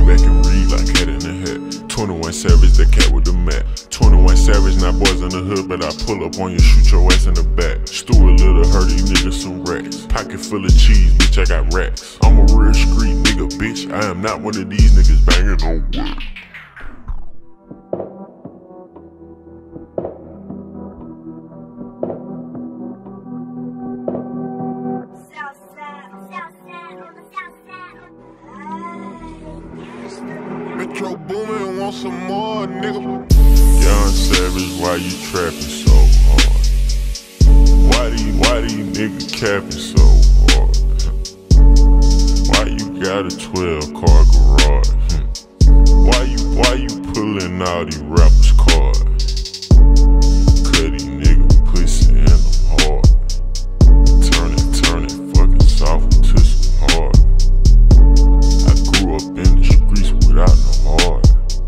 back and read like Cat in the Hat. 21 Savage, the cat with the mat. 21 Savage, not boys in the hood, but I pull up on you, shoot your ass in the back. Stuart Little, hurt these niggas some racks. Pocket full of cheese, bitch, I got racks. I'm a real street nigga, bitch. I am not one of these niggas banging on wood. Metro Boomin want some more, nigga. Young Savage, why you trapping so hard? Why these niggas capping so hard? Why you got a 12-car garage? Why you pulling all these rappers' cards? Cut these niggas pussy and I'm hard. Turn it fucking soft to some hard. I grew up in the streets without no heart.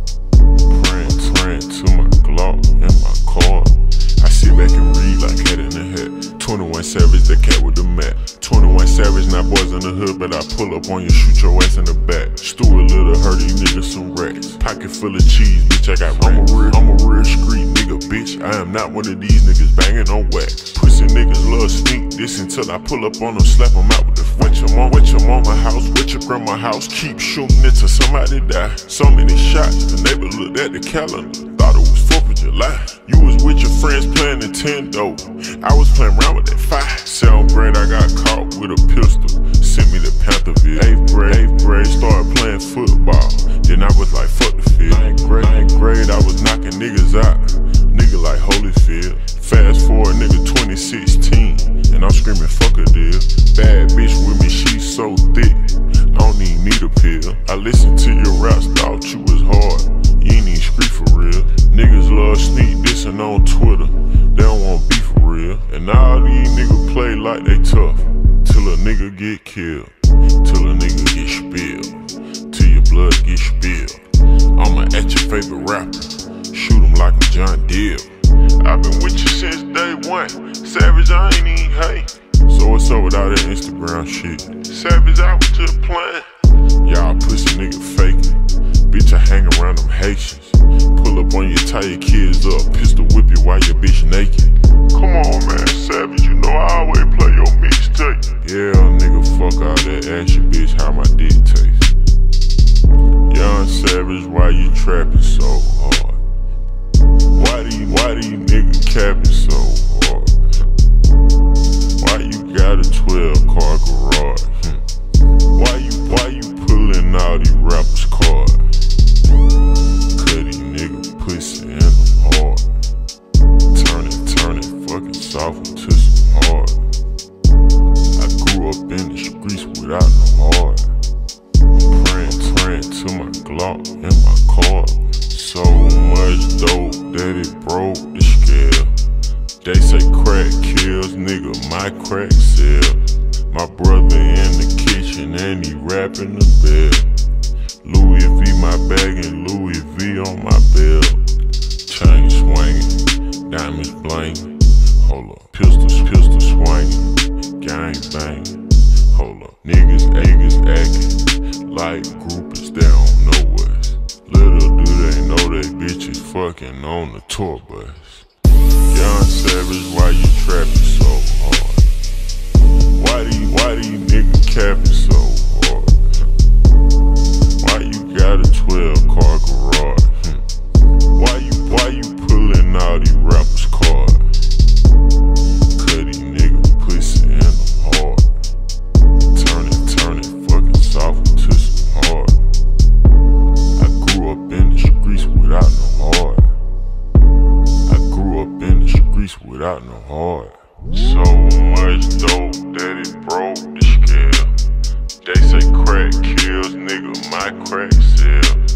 Praying to my Glock and my car. I sit back and read like Cat in the Hat. 21 Savage, the cat with the mat. 21 Savage, not boys in the hood, but I pull up on you, shoot your ass in the back. Stuart Little, hurt these niggas some racks. Pocket full of cheese, bitch, I got racks. I'm a real street nigga, bitch. I am not one of these niggas banging on wax. Pussy niggas love sneak this until I pull up on them, slap them out with the wet your mama house, wet your grandma house. Keep shooting it till somebody die. So many shots, the neighbor looked at the calendar, thought it was 4th of July. You was with your friends playing Nintendo, I was playing around with that 5. 7th grade, I got caught with a pistol, sent me to Pantherville. 8th grade, started playing football, then I was like, fuck the field. 9th grade, I was knocking niggas out, nigga like Holyfield. Fast forward, nigga, 2016, and I'm screaming, fuck a deal. Bad bitch with me, she so thick, I don't even need a pill. I listened to your raps, thought you was hard, you ain't even street for real. Niggas love sneak dissing on Twitter, they don't want beef for real. And all these niggas play like they tough, till a nigga get killed, till a nigga get spilled, till your blood get spilled. I'ma at your favorite rapper, shoot him like I'm John Deere. I've been with you since day one, Savage, I ain't even hate. So what's up with all that Instagram shit? Savage, I was just playing. Y'all pussy nigga faking. Bitch, I hang around them Haitians. Pull up on you, tie your kids up, pistol whip you while your bitch naked. Come on, man, Savage, you know I always play your mixtape. Yeah, nigga, fuck all that, ask your bitch how my dick tastes. Young Savage, why you trapping so hard? Why these niggas capping so hard? Why you got a 12-car garage? Why you pulling all these rappers' cards? Cut these niggas pussy and I'm hard. Turn it fucking soft to some hard. I grew up in the streets without no heart. Praying to my Glock and my car. So much dope that it broke the scale. They say crack kills, nigga, my crack sells. My brother in the kitchen and he rapping the bell. Louis V my bag and Louis V on my belt. Chain swinging, diamonds bling. Hold up, pistol swinging, gang bang. Hold up, niggas acting like groupies, they don't know us. Little do they know they bitches fucking on the tour bus. Young Savage, why you trapping so hard? Why these niggas capping so hard? Why you got a 12-car garage? Why you pulling all these rappers' cards? Cut these niggas pussy and I'm hard. Turn it fucking soft to some hard. I grew up in the streets without no heart. Without no heart. So much dope that it broke the scale. They say crack kills, nigga, my crack sells.